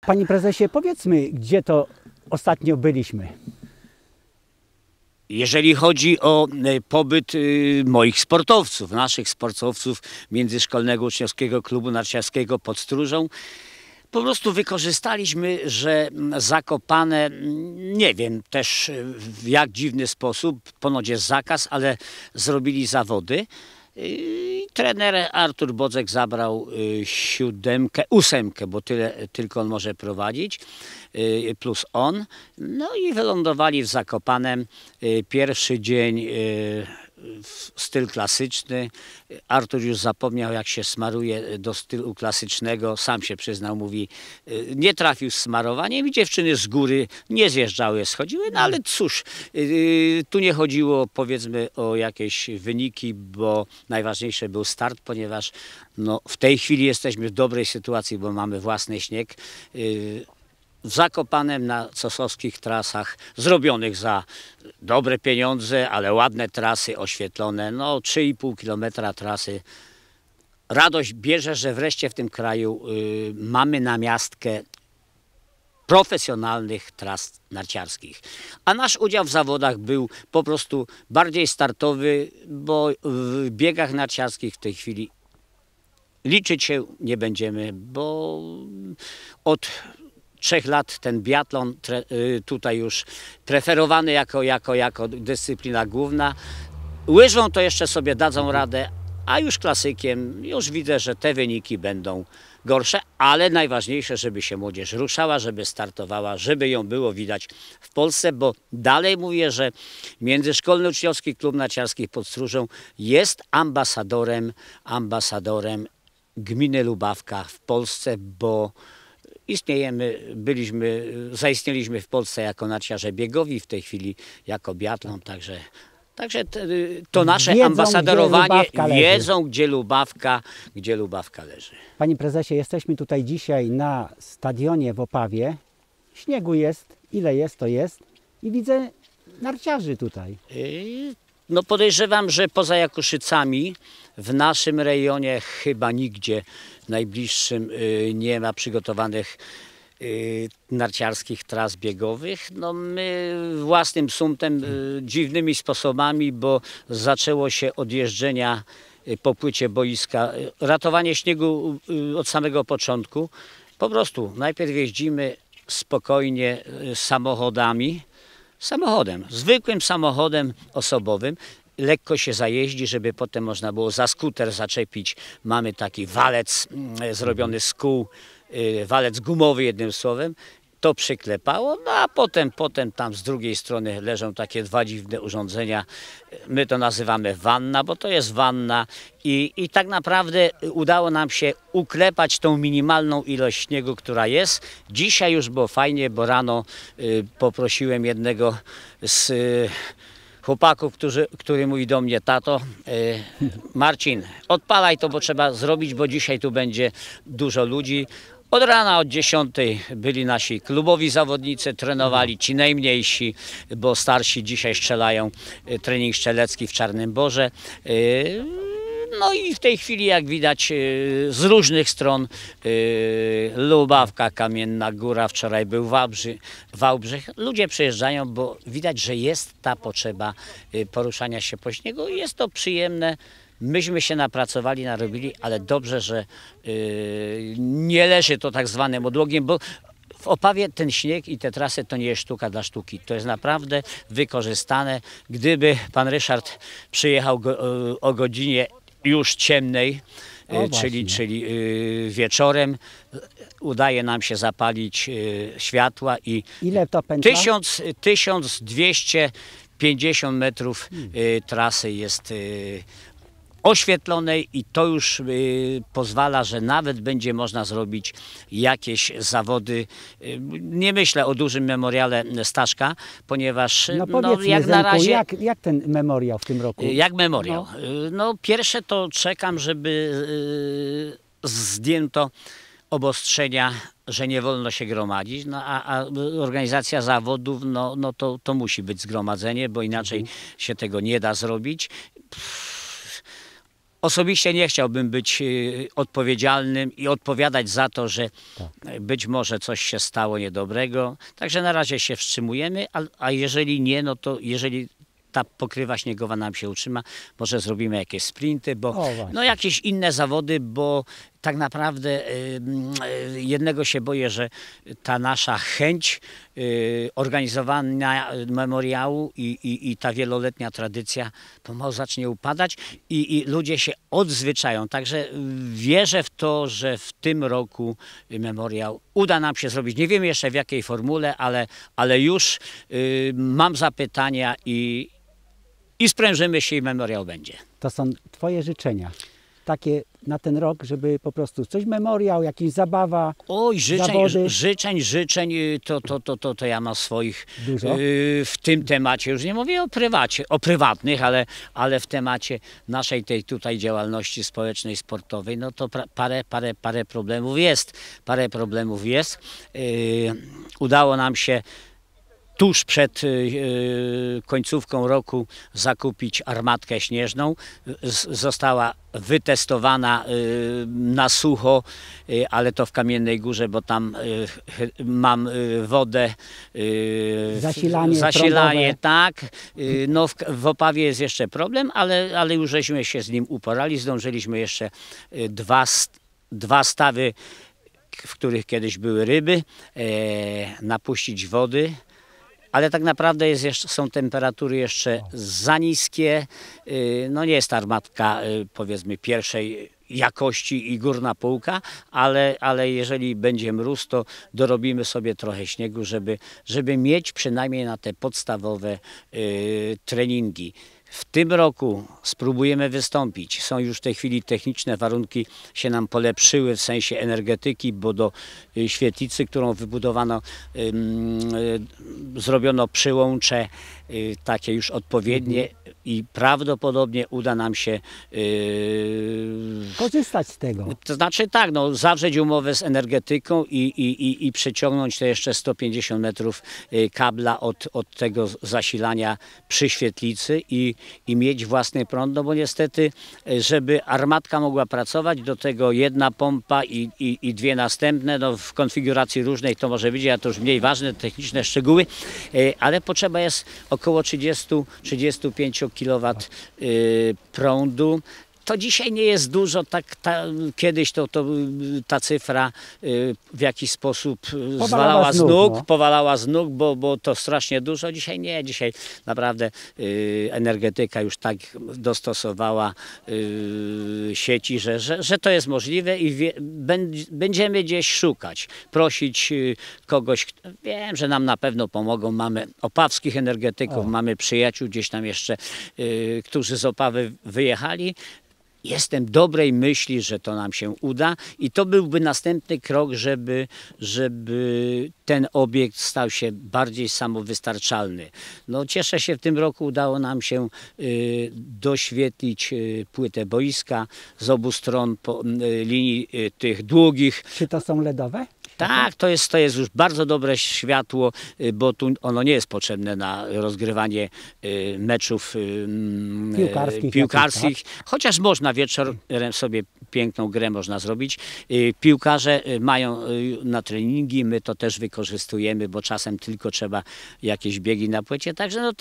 Panie prezesie, powiedzmy, gdzie to ostatnio byliśmy? Jeżeli chodzi o pobyt moich sportowców, naszych sportowców Międzyszkolnego Uczniowskiego Klubu Narciarskiego pod Stróżą, po prostu wykorzystaliśmy, że Zakopane, nie wiem też w jak dziwny sposób, ponoć jest zakaz, ale zrobili zawody. Trener Artur Bodzek zabrał 8, bo tyle tylko on może prowadzić, plus on. No i wylądowali w Zakopanem. Pierwszy dzień styl klasyczny. Artur już zapomniał, jak się smaruje do stylu klasycznego. Sam się przyznał, mówi, nie trafił z smarowaniem i dziewczyny z góry nie zjeżdżały, schodziły. No ale cóż, tu nie chodziło, powiedzmy, o jakieś wyniki, bo najważniejszy był start, ponieważ no, w tej chwili jesteśmy w dobrej sytuacji, bo mamy własny śnieg. W Zakopanem na cosowskich trasach zrobionych za dobre pieniądze, ale ładne trasy oświetlone, no 3,5 km trasy. Radość bierze, że wreszcie w tym kraju mamy namiastkę profesjonalnych tras narciarskich. A nasz udział w zawodach był po prostu bardziej startowy, bo w biegach narciarskich w tej chwili liczyć się nie będziemy, bo od 3 lat ten biatlon tutaj już preferowany jako dyscyplina główna. Łyżwą to jeszcze sobie dadzą radę, a już klasykiem już widzę, że te wyniki będą gorsze, ale najważniejsze, żeby się młodzież ruszała, żeby startowała, żeby ją było widać w Polsce, bo dalej mówię, że Międzyszkolny Uczniowski Klub Narciarski pod Stróżą jest ambasadorem gminy Lubawka w Polsce, bo zaistnieliśmy w Polsce jako narciarze biegowi, w tej chwili jako biatlon, także to nasze Wiedzą, ambasadorowanie, wiedzą, gdzie Lubawka leży. Panie prezesie, jesteśmy tutaj dzisiaj na stadionie w Opawie. Śniegu jest, ile jest, to jest. I widzę narciarzy tutaj. No podejrzewam, że poza Jakuszycami w naszym rejonie chyba nigdzie najbliższym nie ma przygotowanych narciarskich tras biegowych. No my własnym sumptem, dziwnymi sposobami, bo zaczęło się od jeżdżenia po płycie boiska, ratowanie śniegu od samego początku. Po prostu najpierw jeździmy spokojnie zwykłym samochodem osobowym. Lekko się zajeździ, żeby potem można było za skuter zaczepić. Mamy taki walec zrobiony z kół, walec gumowy jednym słowem. To przyklepało, no a potem tam z drugiej strony leżą takie 2 dziwne urządzenia. My to nazywamy wanna, bo to jest wanna i tak naprawdę udało nam się uklepać tą minimalną ilość śniegu, która jest. Dzisiaj już było fajnie, bo rano poprosiłem jednego z chłopaków, który mówi do mnie, tato, Marcin, odpalaj to, bo trzeba zrobić, bo dzisiaj tu będzie dużo ludzi. Od rana, od 10 byli nasi klubowi zawodnicy, trenowali ci najmniejsi, bo starsi dzisiaj strzelają trening strzelecki w Czarnym Borze. No i w tej chwili, jak widać, z różnych stron Lubawka, Kamienna Góra, wczoraj był Wałbrzych. Ludzie przyjeżdżają, bo widać, że jest ta potrzeba poruszania się po śniegu i jest to przyjemne. Myśmy się napracowali, narobili, ale dobrze, że nie leży to tak zwanym odłogiem, bo w Opawie ten śnieg i te trasy to nie jest sztuka dla sztuki. To jest naprawdę wykorzystane. Gdyby pan Ryszard przyjechał o godzinie już ciemnej, czyli wieczorem, udaje nam się zapalić światła i ile to pętla? 1250 metrów trasy jest oświetlonej i to już pozwala, że nawet będzie można zrobić jakieś zawody. Nie myślę o dużym memoriale Staszka, ponieważ jak na razie... Jak ten memoriał w tym roku? Jak memoriał? No pierwsze to czekam, żeby zdjęto obostrzenia, że nie wolno się gromadzić, no a organizacja zawodów, to musi być zgromadzenie, bo inaczej się tego nie da zrobić. osobiście nie chciałbym być odpowiedzialnym i odpowiadać za to, że być może coś się stało niedobrego. Także na razie się wstrzymujemy, a jeżeli nie, no to jeżeli ta pokrywa śniegowa nam się utrzyma, może zrobimy jakieś sprinty, bo no jakieś inne zawody, bo tak naprawdę jednego się boję, że ta nasza chęć organizowania memoriału i ta wieloletnia tradycja pomału zacznie upadać i ludzie się odzwyczają. Także wierzę w to, że w tym roku memoriał uda nam się zrobić. Nie wiemy jeszcze w jakiej formule, ale już mam zapytania i sprężymy się i memoriał będzie. To są twoje życzenia. Takie na ten rok, żeby po prostu coś memoriał, jakieś zabawa, Oj, zawody. życzeń, to ja mam swoich Dużo? w tym temacie, już nie mówię o prywatnych, ale w temacie naszej tej tutaj działalności społecznej, sportowej, no to parę problemów jest. Udało nam się tuż przed końcówką roku zakupić armatkę śnieżną. Została wytestowana na sucho, ale to w Kamiennej Górze, bo tam mam wodę, zasilanie tak. No w Opawie jest jeszcze problem, ale już żeśmy się z nim uporali. Zdążyliśmy jeszcze dwa stawy, w których kiedyś były ryby, napuścić wody. Ale tak naprawdę są temperatury jeszcze za niskie. No nie jest armatka powiedzmy pierwszej jakości i górna półka, ale jeżeli będzie mróz, to dorobimy sobie trochę śniegu, żeby mieć przynajmniej na te podstawowe treningi. W tym roku spróbujemy wystąpić. Są już w tej chwili techniczne warunki się nam polepszyły w sensie energetyki, bo do świetlicy, którą wybudowano, zrobiono przyłącze takie już odpowiednie i prawdopodobnie uda nam się korzystać z tego. To znaczy tak, no, zawrzeć umowę z energetyką i przeciągnąć te jeszcze 150 metrów kabla od tego zasilania przy świetlicy i mieć własny prąd, no bo niestety, żeby armatka mogła pracować, do tego jedna pompa i dwie następne, no w konfiguracji różnej to może być, a to już mniej ważne, techniczne szczegóły, ale potrzeba jest około 30-35 kW prądu. To dzisiaj nie jest dużo, kiedyś ta cyfra w jakiś sposób powalała z nóg, bo to strasznie dużo. Dzisiaj nie, dzisiaj naprawdę energetyka już tak dostosowała sieci, że to jest możliwe i będziemy gdzieś szukać, prosić kogoś. Wiem, że nam na pewno pomogą. Mamy opawskich energetyków, mamy przyjaciół gdzieś tam jeszcze, którzy z Opawy wyjechali. Jestem dobrej myśli, że to nam się uda i to byłby następny krok, żeby ten obiekt stał się bardziej samowystarczalny. No, cieszę się, w tym roku udało nam się doświetlić płytę boiska z obu stron linii tych długich. Czy to są LEDowe? Tak, to jest już bardzo dobre światło, bo tu ono nie jest potrzebne na rozgrywanie meczów piłkarskich, chociaż można wieczorem sobie piękną grę można zrobić. Piłkarze mają na treningi, my to też wykorzystujemy, bo czasem tylko trzeba jakieś biegi na płycie, także no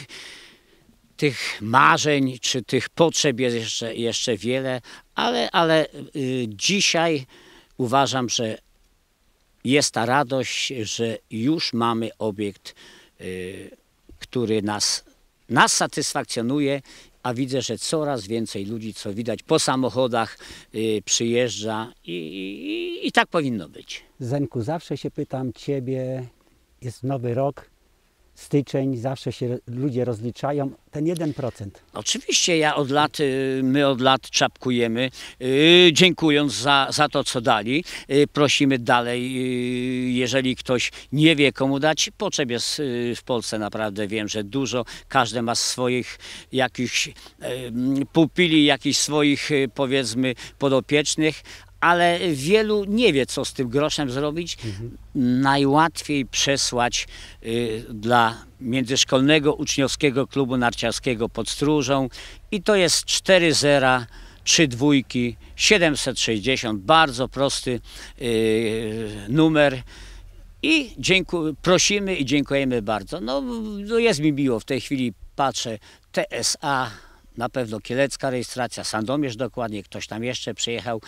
tych marzeń czy tych potrzeb jest jeszcze wiele, ale dzisiaj uważam, że jest ta radość, że już mamy obiekt, który nas satysfakcjonuje, a widzę, że coraz więcej ludzi, co widać po samochodach, przyjeżdża i tak powinno być. Zenku, zawsze się pytam Ciebie, jest nowy rok, styczeń, zawsze się ludzie rozliczają, ten 1%. Oczywiście my od lat czapkujemy, dziękując za to, co dali. Prosimy dalej, jeżeli ktoś nie wie, komu dać. Potrzeb jest w Polsce naprawdę, wiem, że dużo. Każdy ma swoich jakichś pupili, jakichś swoich, powiedzmy, podopiecznych, ale wielu nie wie, co z tym groszem zrobić. Najłatwiej przesłać dla Międzyszkolnego Uczniowskiego Klubu Narciarskiego pod Stróżą i to jest 4 zera 3 dwójki, 760, bardzo prosty numer. I prosimy i dziękujemy bardzo. No jest mi miło, w tej chwili patrzę, TSA, na pewno kielecka rejestracja, Sandomierz dokładnie, ktoś tam jeszcze przyjechał.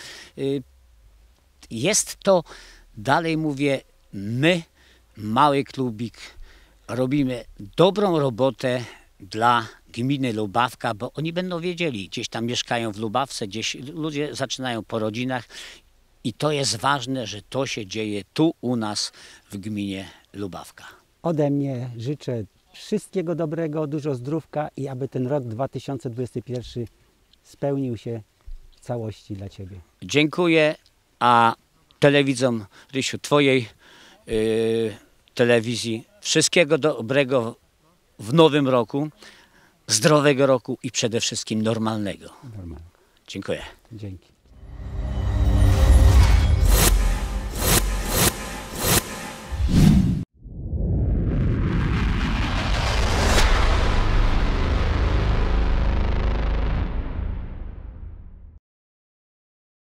Jest to, dalej mówię, my, mały klubik, robimy dobrą robotę dla gminy Lubawka, bo oni będą wiedzieli, gdzieś tam mieszkają w Lubawce, gdzieś ludzie zaczynają po rodzinach i to jest ważne, że to się dzieje tu u nas w gminie Lubawka. Ode mnie życzę wszystkiego dobrego, dużo zdrówka i aby ten rok 2021 spełnił się w całości dla Ciebie. Dziękuję, a telewidzom, Rysiu, Twojej telewizji wszystkiego dobrego w nowym roku, zdrowego roku i przede wszystkim normalnego. Normalnie. Dziękuję. Dzięki.